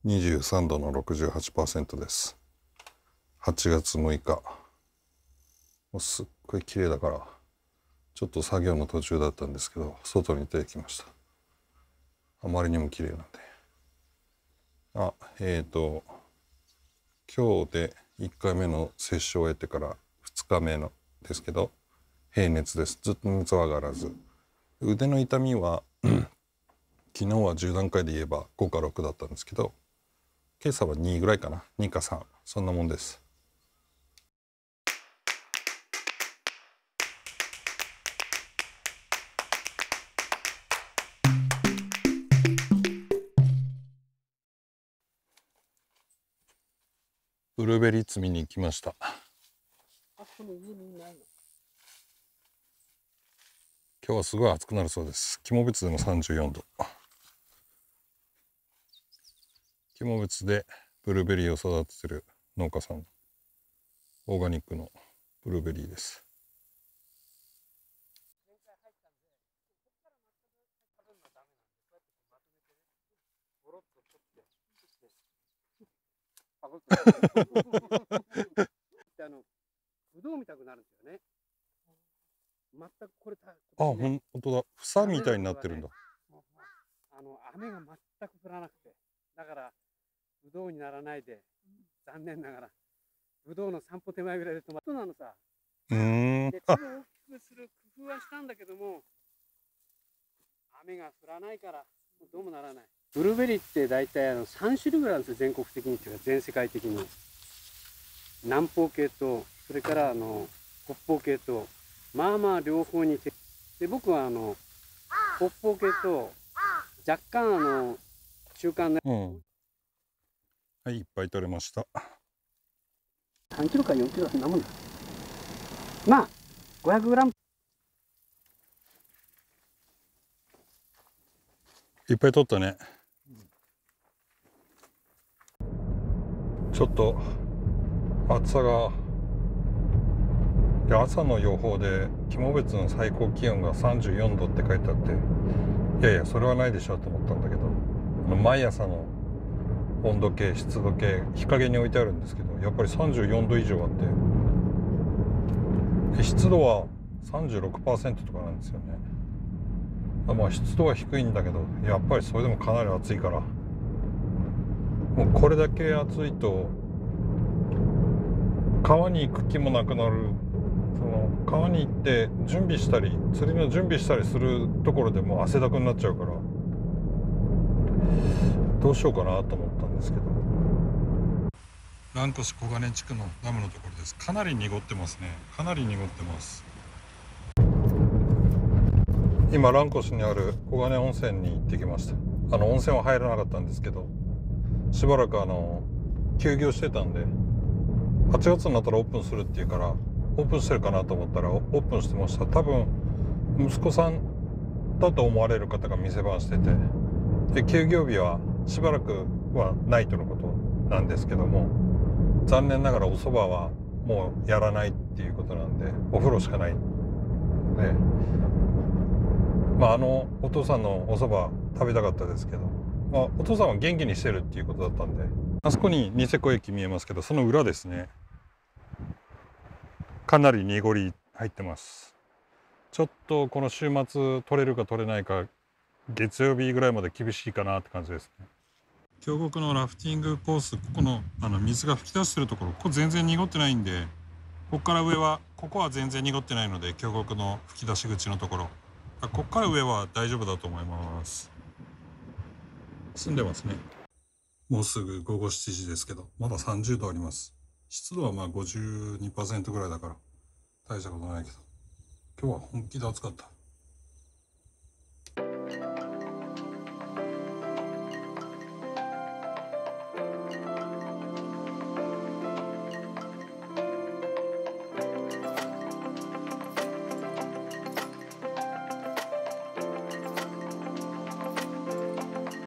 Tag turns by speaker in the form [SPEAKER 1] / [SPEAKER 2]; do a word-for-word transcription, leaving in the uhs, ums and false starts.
[SPEAKER 1] にじゅうさんどの ろくじゅうはちパーセント です。はちがつむいか。もうすっごい綺麗だから、ちょっと作業の途中だったんですけど、外に出てきました。あまりにも綺麗なんで。あ、えっと、今日でいっかいめの接種を終えてからふつかめのですけど、平熱です。ずっと熱は上がらず。腕の痛みは、昨日はじゅう段階で言えばごかろくだったんですけど、今朝はにぐらいかな。にかさん。そんなもんです。ブルーベリー摘みに行きました。今日はすごい暑くなるそうです。肝別でもさんじゅうよんど。肝別でブルーベリーを育ててる農家さん、オーガニックのブルーベリーです。
[SPEAKER 2] あのぶどうみたくなるんですよね。全くこれ、
[SPEAKER 1] あ、ほんとだ。房みたいになってるんだ。
[SPEAKER 2] あの雨が全く降らなくて、だからぶどうにならないで、残念ながらぶどうの散歩手前ぐらいで止まったのさ。
[SPEAKER 1] うーん。
[SPEAKER 2] で、多分大きくする工夫はしたんだけども、雨が降らないからどうもならない。ブルーベリーって大体あのさんしゅるいぐらいあるんですよ、全国的にっていうか全世界的に。南方系とそれからあの北方系と、まあまあ両方にて、で僕はあの北方系と若干あの中間で、
[SPEAKER 1] うん、はい、いっぱい取れました。
[SPEAKER 2] さんキロかよんキロそんなもんだ。まあごひゃくグラム。
[SPEAKER 1] いっぱい取ったね。ちょっと暑さが、いや朝の予報で肝別の最高気温がさんじゅうよんどって書いてあって、いやいやそれはないでしょと思ったんだけど、毎朝の温度計湿度計日陰に置いてあるんですけど、やっぱりさんじゅうよんど以上あって、湿度は さんじゅうろくパーセント とかなんですよね。まあ湿度は低いんだけど、やっぱりそれでもかなり暑いから、もうこれだけ暑いと川に行く気もなくなる。その川に行って準備したり釣りの準備したりするところでもう汗だくになっちゃうから、どうしようかなと思ったんですけど。蘭越小金地区のダムのところです。かなり濁ってますね。かなり濁ってます。今蘭越にある小金温泉に行ってきました。あの温泉は入らなかったんですけど、しばらくあの休業してたんで、はちがつになったらオープンするっていうから、オープンしてるかなと思ったらオープンしてました。多分息子さんだと思われる方が店番してて、で休業日はしばらくはないとのことなんですけども、残念ながらお蕎麦はもうやらないっていうことなんで、お風呂しかないので、まああのお父さんのお蕎麦食べたかったですけど、まあ、お父さんは元気にしてるっていうことだったんで。あそこにニセコ駅見えますけど、その裏ですね。かなり濁り入ってます。ちょっとこの週末取れるか取れないか、月曜日ぐらいまで厳しいかなって感じですね。峡谷のラフティングコース、ここのあの水が噴き出してるところ、ここ全然濁ってないんで、ここから上は、ここは全然濁ってないので、峡谷の噴き出し口のところ、ここから上は大丈夫だと思います。住んでますね。もうすぐごごしちじですけど、まださんじゅうどあります。湿度はまあ ごじゅうにパーセント ぐらいだから大したことないけど、今日は本気で暑かった。